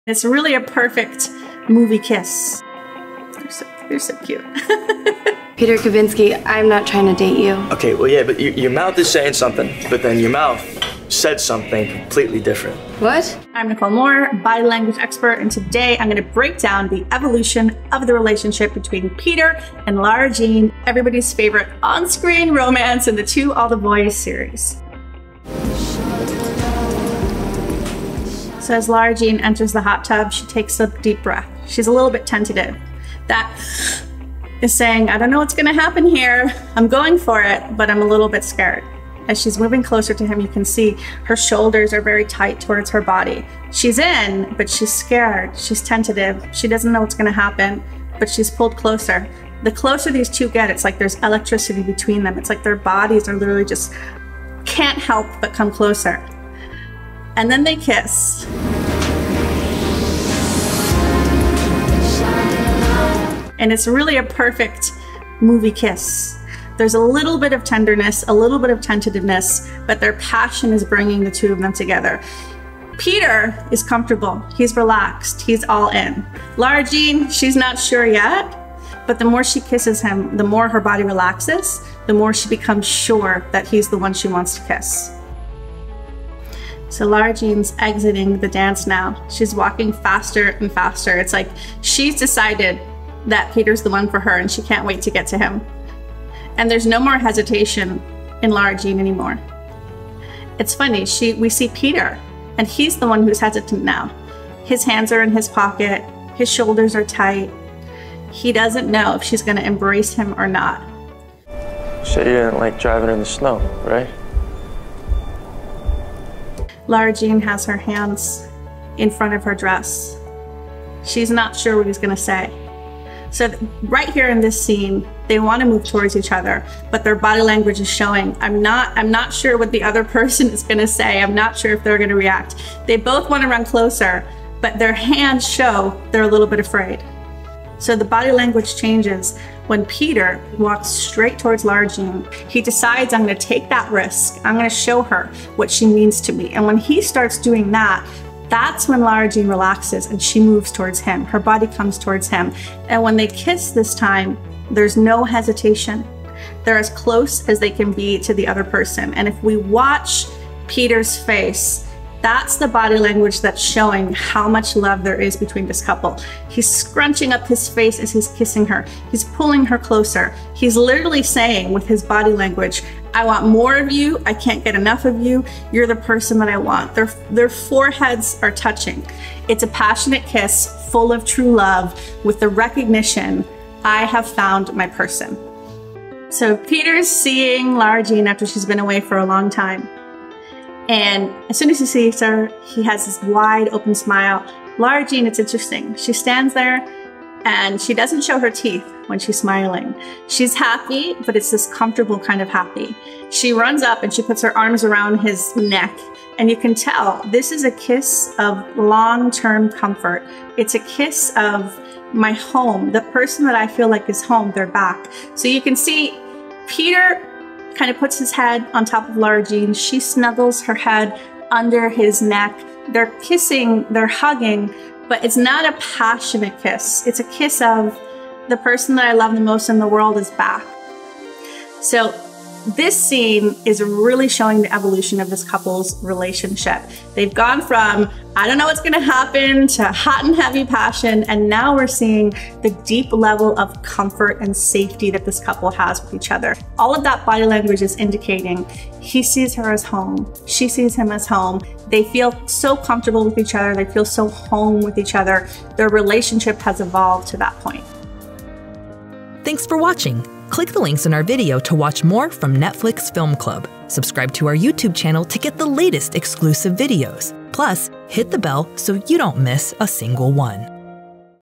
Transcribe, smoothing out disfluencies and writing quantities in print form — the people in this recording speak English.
It's really a perfect movie kiss. They're so cute. Peter Kavinsky, I'm not trying to date you. Okay, well, yeah, but your mouth is saying something, but then your mouth said something completely different. What? I'm Nicole Moore, body language expert, and today I'm going to break down the evolution of the relationship between Peter and Lara Jean, everybody's favorite on-screen romance in the To All the Boys series. So as Lara Jean enters the hot tub, she takes a deep breath. She's a little bit tentative. That is saying, I don't know what's gonna happen here. I'm going for it, but I'm a little bit scared. As she's moving closer to him, you can see her shoulders are very tight towards her body. She's in, but she's scared. She's tentative. She doesn't know what's gonna happen, but she's pulled closer. The closer these two get, it's like there's electricity between them. It's like their bodies are literally just can't help but come closer. And then they kiss. And it's really a perfect movie kiss. There's a little bit of tenderness, a little bit of tentativeness, but their passion is bringing the two of them together. Peter is comfortable, he's relaxed, he's all in. Lara Jean, she's not sure yet, but the more she kisses him, the more her body relaxes, the more she becomes sure that he's the one she wants to kiss. So Lara Jean's exiting the dance now. She's walking faster and faster. It's like she's decided that Peter's the one for her and she can't wait to get to him. And there's no more hesitation in Lara Jean anymore. It's funny, we see Peter and he's the one who's hesitant now. His hands are in his pocket, his shoulders are tight. He doesn't know if she's gonna embrace him or not. You said you didn't like driving in the snow, right? Lara Jean has her hands in front of her dress. She's not sure what he's gonna say. So right here in this scene, they want to move towards each other, but their body language is showing, I'm not sure what the other person is gonna say. I'm not sure if they're gonna react. They both want to run closer, but their hands show they're a little bit afraid. So the body language changes when Peter walks straight towards Lara Jean. He decides, I'm gonna take that risk. I'm gonna show her what she means to me. And when he starts doing that, that's when Lara Jean relaxes and she moves towards him. Her body comes towards him. And when they kiss this time, there's no hesitation. They're as close as they can be to the other person. And if we watch Peter's face, that's the body language that's showing how much love there is between this couple. He's scrunching up his face as he's kissing her. He's pulling her closer. He's literally saying with his body language, I want more of you. I can't get enough of you. You're the person that I want. Their foreheads are touching. It's a passionate kiss full of true love with the recognition, I have found my person. So Peter's seeing Lara Jean after she's been away for a long time. And as soon as he sees her, he has this wide open smile. Lara Jean, it's interesting. She stands there and she doesn't show her teeth when she's smiling. She's happy, but it's this comfortable kind of happy. She runs up and she puts her arms around his neck. And you can tell this is a kiss of long-term comfort. It's a kiss of my home. The person that I feel like is home, they're back. So you can see Peter kind of puts his head on top of Lara Jean. She snuggles her head under his neck. They're kissing, they're hugging, but it's not a passionate kiss. It's a kiss of the person that I love the most in the world is back. So this scene is really showing the evolution of this couple's relationship. They've gone from, I don't know what's gonna happen, to hot and heavy passion, and now we're seeing the deep level of comfort and safety that this couple has with each other. All of that body language is indicating he sees her as home, she sees him as home. They feel so comfortable with each other, they feel so home with each other. Their relationship has evolved to that point. Thanks for watching. Click the links in our video to watch more from Netflix Film Club. Subscribe to our YouTube channel to get the latest exclusive videos. Plus, hit the bell so you don't miss a single one.